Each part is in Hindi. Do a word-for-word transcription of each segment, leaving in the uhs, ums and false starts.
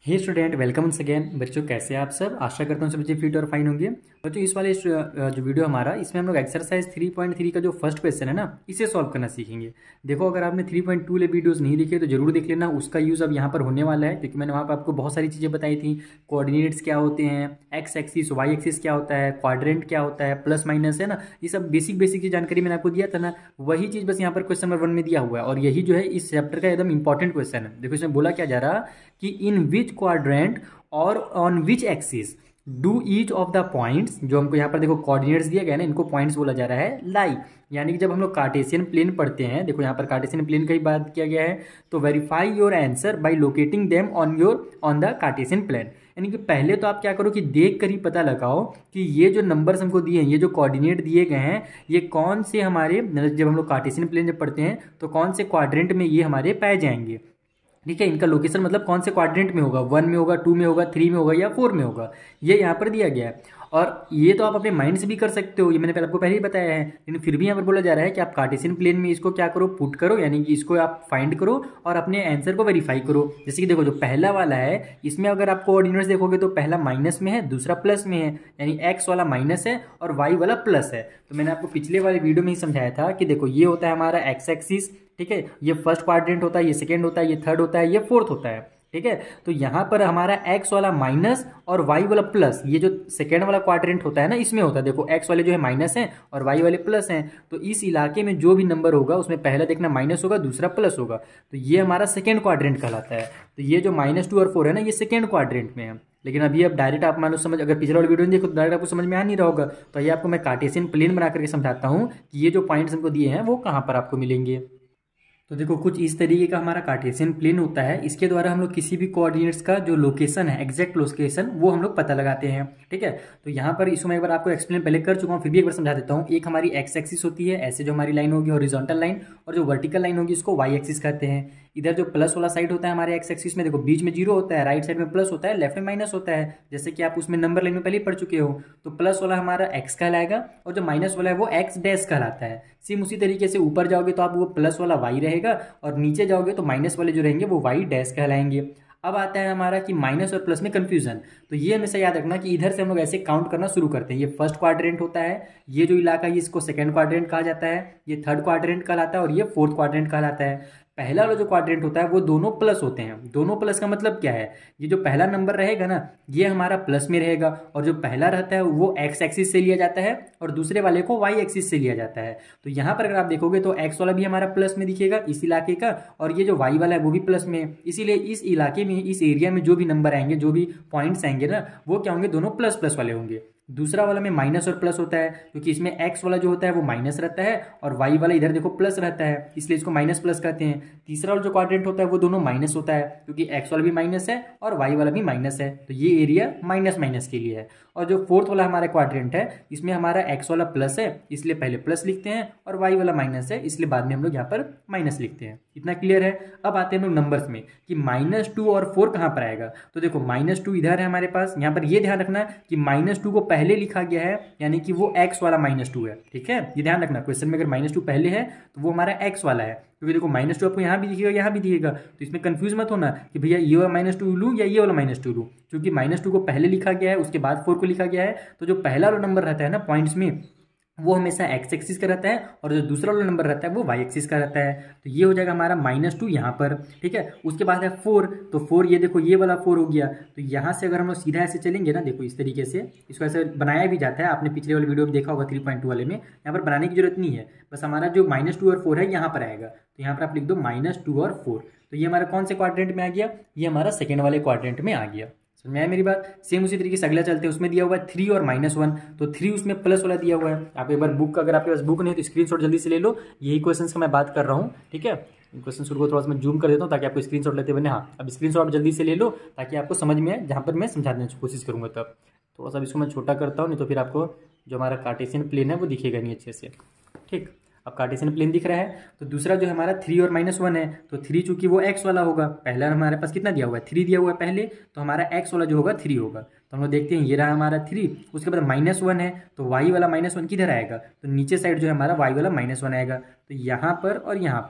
हे स्टूडेंट, वेलकम वंस अगेन। बच्चों, कैसे हैं आप सब? आशा करता हूँ सब बच्चे फिट और फाइन होंगे। बच्चों, इस वाले इस, अ, जो वीडियो हमारा, इसमें हम लोग एक्सरसाइज थ्री पॉइंट थ्री का जो फर्स्ट क्वेश्चन है ना, इसे सॉल्व करना सीखेंगे। देखो, अगर आपने थ्री पॉइंट टू ले वीडियोस नहीं देखे तो जरूर देख लेना। उसका यूज़ अब यहाँ पर होने वाला है, क्योंकि मैंने वहाँ पर आपको बहुत सारी चीज़ें बताई थी। कोऑर्डिनेट्स क्या होते हैं, एक्स एक्सिस वाई एक्सिस क्या होता है, क्वाड्रेंट क्या होता है, प्लस माइनस है ना, ये सब बेसिक बेसिक की जानकारी मैंने आपको दिया था ना। वही चीज़ बस यहाँ पर क्वेश्चन नंबर वन में दिया हुआ है, और यही जो है इस चैप्टर का एकदम इंपॉर्टेंट क्वेश्चन है। देखो, इसमें बोला क्या जा रहा कि इन विच क्वाड्रेंट और on which axis do each of the points, जो हमको यहाँ पर देखो कोऑर्डिनेट्स दिया गया है ना, इनको पॉइंट्स बोला जा रहा है, लाई। यानी कि जब हम लोग कार्टेशियन प्लेन पढ़ते हैं, देखो यहाँ पर कार्टेशियन प्लेन का ही बात किया गया है, तो verify your answer by locating them on your on the Cartesian plane. यानी कि पहले तो आप क्या करो कि देख कर ही पता लगाओ कि ये जो नंबर्स हमको दिए हैं, ये जो कोऑर्डिनेट दिए गए हैं, ये कौन से हमारे, जब हम लोग कार्टेशियन प्लेन जब पढ़ते हैं तो कौन से क्वाड्रेंट में ये हमारे पाए जाएंगे। ठीक है, इनका लोकेशन मतलब कौन से क्वाड्रेंट में होगा, वन में होगा, टू में होगा, थ्री में होगा या फोर में होगा, ये यहाँ पर दिया गया है। और ये तो आप अपने माइंड से भी कर सकते हो, ये मैंने पहले आपको पहले ही बताया है, लेकिन फिर भी यहाँ पर बोला जा रहा है कि आप कार्टेशियन प्लेन में इसको क्या करो, पुट करो, यानी कि इसको आप फाइंड करो और अपने आंसर को वेरीफाई करो। जैसे कि देखो, जो पहला वाला है इसमें अगर आप कोऑर्डिनेट्स देखोगे तो पहला माइनस में है, दूसरा प्लस में है, यानी एक्स वाला माइनस है और वाई वाला प्लस है। तो मैंने आपको पिछले वाले वीडियो में ही समझाया था कि देखो, ये होता है हमारा एक्स एक्सिस, ठीक है, ये फर्स्ट क्वाड्रेंट होता है, ये सेकेंड होता है, ये थर्ड होता है, ये फोर्थ होता है। ठीक है, तो यहाँ पर हमारा एक्स वाला माइनस और वाई वाला प्लस, ये जो सेकेंड वाला क्वाड्रेंट होता है ना, इसमें होता है। देखो, एक्स वाले जो है माइनस हैं और वाई वाले प्लस हैं, तो इस इलाके में जो भी नंबर होगा उसमें पहला देखना माइनस होगा, दूसरा प्लस होगा, तो ये हमारा सेकेंड क्वाड्रेंट कहलाता है। तो ये जो माइनस टू और फोर है ना, ये सेकेंड क्वाड्रेंट में है। लेकिन अभी अब डायरेक्ट आप मान लो समझ, अगर पिछले वाला वीडियो नहीं देखो तो डायरेक्ट आपको समझ में आ नहीं रहा होगा, तो ये आपको मैं कार्टेशियन प्लेन बना करके समझाता हूँ कि ये जो पॉइंट्स हमको दिए हैं वो कहाँ पर आपको मिलेंगे। तो देखो, कुछ इस तरीके का हमारा कार्टेशियन प्लेन होता है। इसके द्वारा हम लोग किसी भी कोऑर्डिनेट्स का जो लोकेशन है, एग्जैक्ट लोकेशन, वो हम लोग पता लगाते हैं। ठीक है, तो यहाँ पर इसको मैं एक बार आपको एक्सप्लेन पहले कर चुका हूँ, फिर भी एक बार समझा देता हूँ। एक हमारी एक्स एक्सिस होती है, ऐसे जो हमारी लाइन होगी हॉरिजॉन्टल लाइन, और जो वर्टिकल लाइन होगी इसको वाई एक्सिस कहते हैं। इधर जो प्लस वाला साइड होता है हमारे एक्स एक्सिस में, देखो बीच में जीरो होता है, राइट साइड में प्लस होता है, लेफ्ट में माइनस होता है, जैसे कि आप उसमें नंबर लाइन में पहले ही पढ़ चुके हो। तो प्लस वाला हमारा एक्स कहलाएगा और जो माइनस वाला है वो एक्स डैश कहलाता है। सेम उसी तरीके से ऊपर जाओगे तो आप वो प्लस वाला वाई रहेगा, और नीचे जाओगे तो माइनस वाले जो रहेंगे वो वाई डैश कहलाएंगे। अब आता है हमारा कि माइनस और प्लस में कंफ्यूजन। तो ये हमेशा याद रखना कि इधर से हम लोग ऐसे काउंट करना शुरू करते हैं। ये फर्स्ट क्वाड्रेंट होता है, ये जो इलाका है इसको सेकंड क्वाड्रेंट कहा जाता है, ये थर्ड क्वाड्रेंट कहलाता है और ये फोर्थ क्वाड्रेंट कहलाता है। पहला वाला जो क्वाड्रेंट होता है वो दोनों प्लस होते हैं। दोनों प्लस का मतलब क्या है, ये जो पहला नंबर रहेगा ना, ये हमारा प्लस में रहेगा, और जो पहला रहता है वो एक्स एक्सिस से लिया जाता है और दूसरे वाले को वाई एक्सिस से लिया जाता है। तो यहाँ पर अगर आप देखोगे तो एक्स वाला भी हमारा प्लस में दिखेगा इस इलाके का, और ये जो वाई वाला है वो भी प्लस में। इसीलिए इस इलाके में, इस एरिया में जो भी नंबर आएंगे, जो भी पॉइंट्स आएंगे ना, वो क्या होंगे, दोनों प्लस प्लस वाले होंगे। दूसरा वाला में माइनस और प्लस होता है, क्योंकि इसमें एक्स वाला जो होता है वो माइनस रहता है और वाई वाला इधर देखो प्लस रहता है, इसलिए इसको माइनस प्लस कहते हैं। तीसरा वाला जो क्वाड्रेंट होता है वो दोनों माइनस होता है, क्योंकि एक्स वाला भी माइनस है और वाई वाला भी माइनस है, तो ये एरिया माइनस माइनस के लिए है। और जो फोर्थ वाला हमारा क्वाड्रेंट है, इसमें हमारा एक्स वाला प्लस है, इसलिए पहले प्लस लिखते हैं, और वाई वाला माइनस है, इसलिए बाद में हम लोग यहाँ पर माइनस लिखते हैं। इतना क्लियर है। अब आते हैं हम लोग नंबर्स में कि माइनस टू और फोर कहाँ पर आएगा। तो देखो, माइनस टू इधर है हमारे पास, यहाँ पर ये ध्यान रखना कि माइनस टू को पहले लिखा गया है, यानी कि वो एक्स वाला माइनस टू है। ठीक है, ये ध्यान रखना, क्वेश्चन में अगर माइनस टू पहले है तो वो हमारा एक्स वाला है, क्योंकि देखो माइनस टू आपको यहाँ भी दिखेगा, यहाँ भी दिखेगा, तो इसमें कंफ्यूज मत होना कि भैया ये वाला माइनस टू लूँ या ये वाला माइनस टू लूँ, क्योंकि माइनस टू को पहले लिखा गया है, उसके बाद फोर को लिखा गया है। तो जो पहला वाला नंबर रहता है ना पॉइंट्स में, वो हमेशा एक्स एक्सिस का रहता है, और जो दूसरा वाला नंबर रहता है वो वाई एक्सिस का रहता है। तो ये हो जाएगा हमारा माइनस टू यहाँ पर। ठीक है, उसके बाद है फोर, तो फोर ये देखो ये वाला फोर हो गया। तो यहाँ से अगर हम लोग सीधा ऐसे चलेंगे ना, देखो इस तरीके से इसको ऐसे बनाया भी जाता है, आपने पिछले वाले वीडियो में देखा होगा थ्री पॉइंट टू वाले में। यहाँ पर बनाने की जरूरत नहीं है, बस हमारा जो माइनस टू और फोर है यहाँ पर आएगा। तो यहाँ पर आप लिख दो माइनस टू और फोर। तो ये हमारा कौन से क्वाड्रेंट में आ गया, ये हमारा सेकेंड वाले क्वाड्रेंट में आ गया। समझ में आया मेरी बात? सेम उसी तरीके से अगला चलते हैं, उसमें दिया हुआ है थ्री और माइनस वन, तो थ्री उसमें प्लस वाला दिया हुआ है। आप एक बार बुक, अगर आपके पास बुक नहीं है तो स्क्रीनशॉट जल्दी से ले लो, यही क्वेश्चन का मैं बात कर रहा हूँ। ठीक है, क्वेश्चन शुरू को थोड़ा सा मैं जूम कर देता हूँ ताकि आपको स्क्रीनशॉट लेते बने। हाँ, अब स्क्रीनशॉट जल्दी से ले लो ताकि आपको समझ में आए, जहाँ पर मैं समझाने की कोशिश करूँगा। तब थोड़ा सा इसको मैं छोटा करता हूँ, नहीं तो फिर आपको जो हमारा कार्टेशियन प्लेन है वो दिखेगा नहीं अच्छे से। ठीक, अब कार्टेशियन प्लेन दिख रहा है। तो दूसरा जो हमारा थ्री और माइनस वन है, तो थ्री चूंकि वो एक्स वाला होगा, पहला हमारे पास कितना दिया हुआ है, थ्री दिया हुआ है पहले, तो हमारा एक्स वाला जो होगा थ्री होगा। तो हम लोग देखते हैं, ये रहा हमारा थ्री, उसके बाद माइनस वन है, तो वाई वाला माइनस वन किधर आएगा, तो नीचे साइड जो है हमारा वाई वाला माइनस वन आएगा। तो यहाँ पर और यहाँ पर,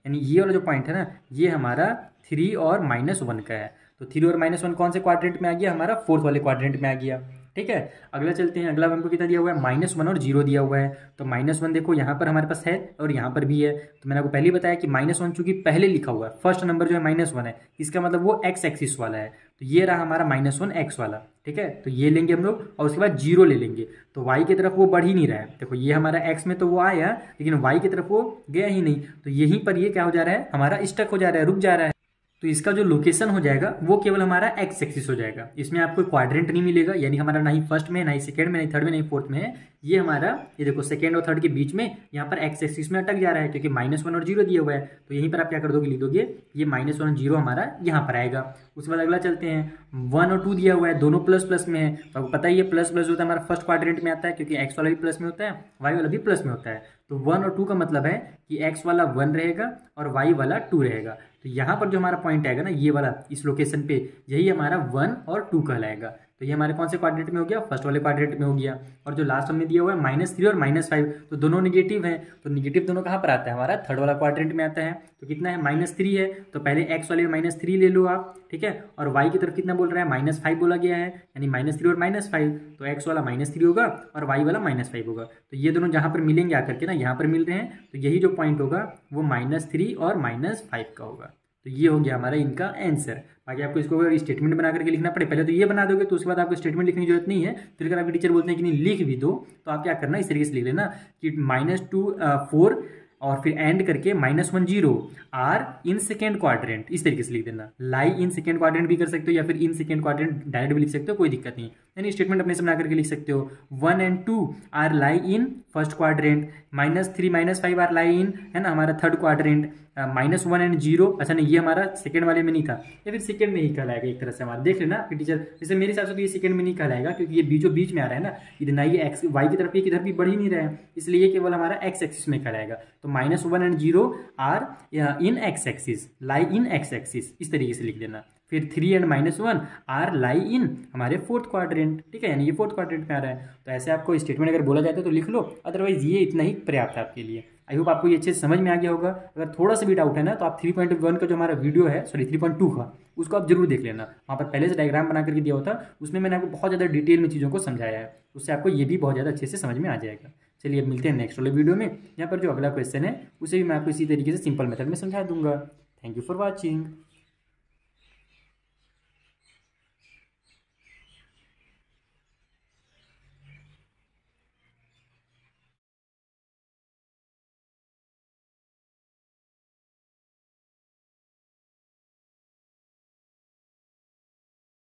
यानी ये वाला जो पॉइंट है ना, ये हमारा थ्री और माइनस वन का है। तो थ्री और माइनस वन कौन से क्वाड्रेंट में आ गया, हमारा फोर्थ वाले क्वाड्रेंट में आ गया। ठीक है, अगला चलते हैं। अगला हमको कितना दिया हुआ है, माइनस वन और जीरो दिया हुआ है। तो माइनस वन देखो यहाँ पर हमारे पास है और यहाँ पर भी है। तो मैंने आपको पहले ही बताया कि माइनस वन चूंकि पहले लिखा हुआ है, फर्स्ट नंबर जो है माइनस वन है, इसका मतलब वो एक्स एक्सिस वाला है। तो ये रहा हमारा माइनस वन एक्स वाला। ठीक है, तो ये लेंगे हम लोग और उसके बाद जीरो ले लेंगे। तो वाई की तरफ वो बढ़ ही नहीं रहा है। देखो ये हमारा एक्स में तो वो आया, लेकिन वाई की तरफ वो गया ही नहीं। तो यहीं पर ये क्या हो जा रहा है, हमारा स्टक हो जा रहा है, रुक जा रहा है। तो इसका जो लोकेशन हो जाएगा वो केवल हमारा एक्स एक्सिस हो जाएगा। इसमें आपको क्वाड्रेंट नहीं मिलेगा, यानी हमारा ना ही फर्स्ट में, ना ही सेकंड में, ना ही थर्ड में, ना ही फोर्थ में है। ये हमारा, ये देखो सेकंड और थर्ड के बीच में यहाँ पर एक्स एक्सिस में अटक जा रहा है, क्योंकि माइनस वन और जीरो दिया हुआ है। तो यहीं पर आप क्या कर दोगे, लिख दोगे ये माइनस वन जीरो हमारा यहाँ पर आएगा। उसके बाद अगला चलते हैं, वन और टू दिया हुआ है, दोनों प्लस प्लस में है। तो आपको पता ही है प्लस प्लस होता है हमारा फर्स्ट क्वाड्रेंट में आता है, क्योंकि एक्स वाला भी प्लस में होता है, वाई वाला भी प्लस में होता है। तो वन और टू का मतलब है कि एक्स वाला वन रहेगा और वाई वाला टू रहेगा। तो यहाँ पर जो हमारा पॉइंट आएगा ना, ये वाला, इस लोकेशन पे, यही हमारा वन और टू कहलाएगा। तो ये हमारे कौन से क्वाड्रेंट में हो गया, फर्स्ट वाले क्वाड्रेंट में हो गया। और जो लास्ट हमने दिया हुआ है माइनस थ्री और माइनस फाइव, तो दोनों निगेटिव हैं। तो निगेटिव दोनों कहाँ पर आता है, हमारा थर्ड वाला क्वाड्रेंट में आता है। तो कितना है, माइनस थ्री है। तो पहले एक्स वाले माइनस थ्री ले लो आप। ठीक है, और वाई की तरफ कितना बोल रहा है, माइनस फाइव बोला गया है, यानी माइनस थ्री और माइनस फाइव। तो एक्स वाला माइनस थ्री होगा और वाई वाला माइनस फाइव होगा। तो ये दोनों जहाँ पर मिलेंगे आकर के ना, यहाँ पर मिल रहे हैं, तो यही जो पॉइंट होगा वो माइनस थ्री और माइनस फाइव का होगा। तो ये हो गया हमारा इनका आंसर। बाकी आपको इसको अगर स्टेटमेंट बना करके लिखना पड़े, पहले तो ये बना दोगे, तो उसके बाद आपको स्टेटमेंट लिखने की जरूरत नहीं है। फिर अगर आपके टीचर बोलते हैं कि नहीं लिख भी दो, तो आप क्या करना, इस तरीके से लिख लेना कि माइनस टू फोर और फिर एंड करके minus one zero are in second quadrant, इस तरीके से लिख देना। लाई इन सेकेंड क्वाड्रेंट भी कर सकते हो, या फिर इन सेकेंड क्वाड्रेंट डायरेक्ट भी लिख सकते हो, कोई दिक्कत नहीं। यानी स्टेटमेंट अपने से बना करके लिख सकते हो, one and two are lie in first quadrant, minus three minus five are lie in, है ना, हमारा third quadrant, minus one and zero, अच्छा नहीं ये हमारा सेकंड वाले में नहीं था, या फिर सेकंड में ही कहलाएगा एक तरह से हमारा, देख लेना आपके टीचर। जैसे मेरे हिसाब से तो ये सेकंड में नहीं कहलाएगा, क्योंकि ये बीचों बीच में आ रहा है ना, इधर ना ये एक्स वाई की तरफ ये किधर भी बढ़ ही नहीं रहा है, इसलिए ये केवल हमारा एक्स एक्सिस में कहलाएगा। तो minus one and zero are in x axis, lie in x axis, इस तरीके से लिख देना। फिर three and minus one are lie in हमारे फोर्थ क्वाड्रेंट, ठीक है, यानी ये फोर्थ क्वाड्रेंट में आ रहा है। तो ऐसे आपको स्टेटमेंट अगर बोला जाता है तो लिख लो, अदरवाइज ये इतना ही पर्याप्त है आपके लिए। आई होप आपको ये अच्छे से समझ में आ गया होगा। अगर थोड़ा सा भी डाउट है ना, तो आप थ्री पॉइंट वन का जो हमारा वीडियो है, सॉरी थ्री पॉइंट टू का, उसको आप जरूर देख लेना। वहाँ पर पहले से डायग्राम बना करके दिया होता, उसमें मैंने आपको बहुत ज़्यादा डिटेल में चीज़ों को समझाया है, उससे आपको ये भी बहुत ज़्यादा अच्छे से समझ में आ जाएगा। चलिए अब मिलते हैं नेक्स्ट वाले वीडियो में, यहाँ पर जो अगला क्वेश्चन है उसे भी मैं आपको इसी तरीके से सिंपल मेथड में समझा दूंगा। Thank you for watching.